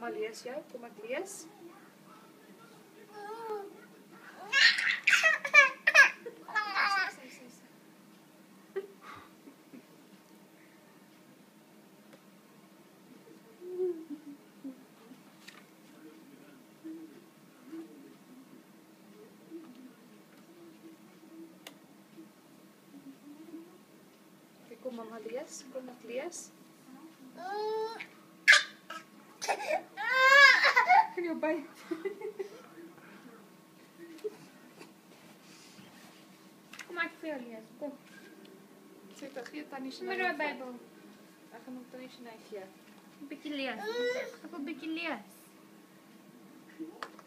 Mamma lees jou. Kom ek lees. Kom mamma lees. Kom ek lees. Kan jou by. Kom ek vir jou lees. Kom. Sê dit gee tannie Kom maar by bybel. Ek gaan hom tannie Shanay gee. 'n bietjie lees. Ek wil 'n bietjie lees.